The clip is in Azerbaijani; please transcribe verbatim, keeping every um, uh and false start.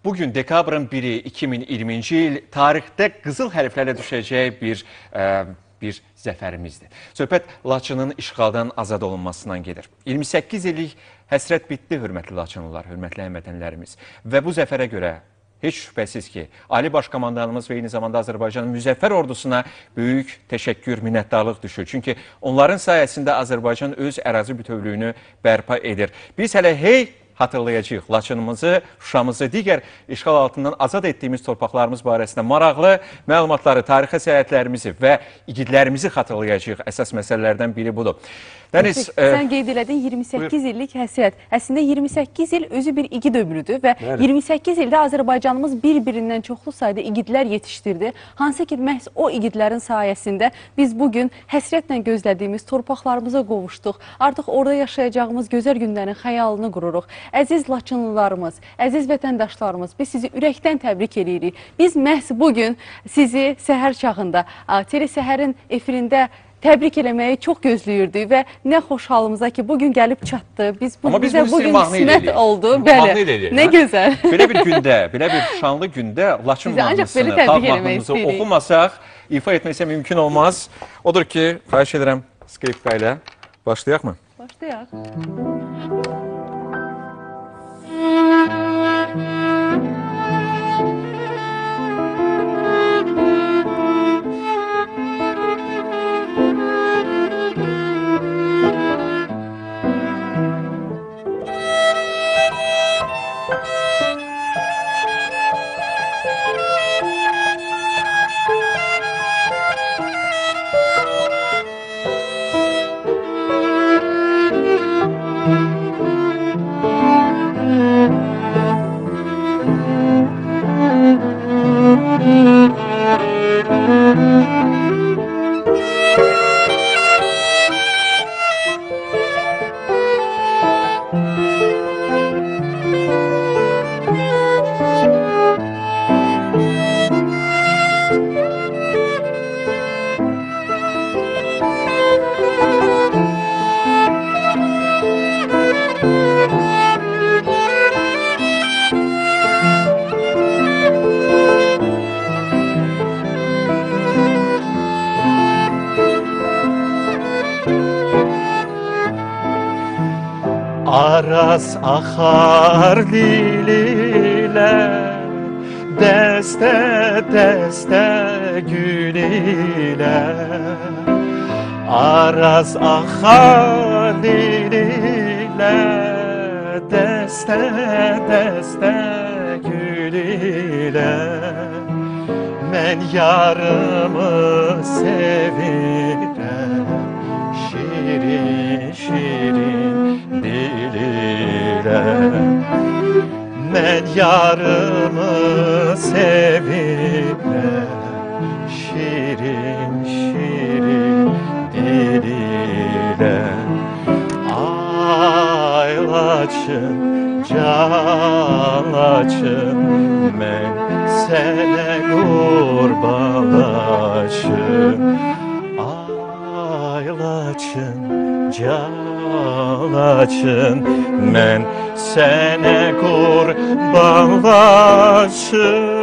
Bugün dekabrın biri iki min iyirminci il tarixdə qızıl hərflərlə düşəcək bir e, bir zəfərimizdir. Söhbət Laçının işğaldan azad olunmasından gedir. iyirmi səkkiz illik həsrət bitdi, hörmətli Laçınlılar, hörmətli həmvətənlərimiz. Və bu zəfərə görə heç şübhəsiz ki, Ali Baş Komandanımız və eyni zamanda Azərbaycanın müzəffər ordusuna böyük təşəkkür, minnətdarlıq düşür. Çünki onların sayəsində Azərbaycan öz ərazi bütövlüyünü bərpa edir. Biz hələ hey hatırlayacağıq Laçınımızı, Şuşamızı, digər işğal altından azad etdiyimiz torpaqlarımız barəsində maraqlı məlumatları, tarixi səyahətlərimizi və igidlərimizi xatırlayacağıq. Əsas məsələlərdən biri budur. Dəniz, sən qeyd elədin iyirmi səkkiz illik həsrət. Əslində iyirmi səkkiz il özü bir igid ömrüdür və Bəli. iyirmi səkkiz ildə Azərbaycanımız bir-birindən çoxlu sayda igidlər yetişdirdi. Hansı ki, məhz o igidlərin sayəsində biz bugün həsrətlə gözlədiyimiz torpaqlarımıza qovuşduq. Artıq orada yaşayacağımız gözəl günlərin xəyalını qururuq. Əziz Laçınlılarımız, əziz vətəndaşlarımız, biz sizi ürəkdən təbrik edirik. Biz məhz bugün sizi səhər çağında, Tele Səhərin efirində təbrik eləməyi çox gözləyirdik və nə xoş halımıza ki, bugün gəlib çatdı. Biz bu, Amma biz bizə bugün qismət oldu. Bəli, nə gözəl. Belə bir gündə, belə bir şanlı gündə Laçın mahnısını, xalq mahnımızı oxumasaq, ifa etməksə mümkün olmaz. Odur ki, xahiş edirəm skripka ilə başlayaq mı? Başlayaq. Aras axar dililə, dəstə dəstə gül ilə. Aras axar dililə, dəstə dəstə gül ilə. Mən yarımı sevirəm, şirin şirin dil ilə. Mən yarımı sevirəm, şirin şirin dil ilə. Ay Laçın, can Laçın, mən sənə qurban Laçın. Ay Laçın, can Laçın, mən sənə qurban Laçın.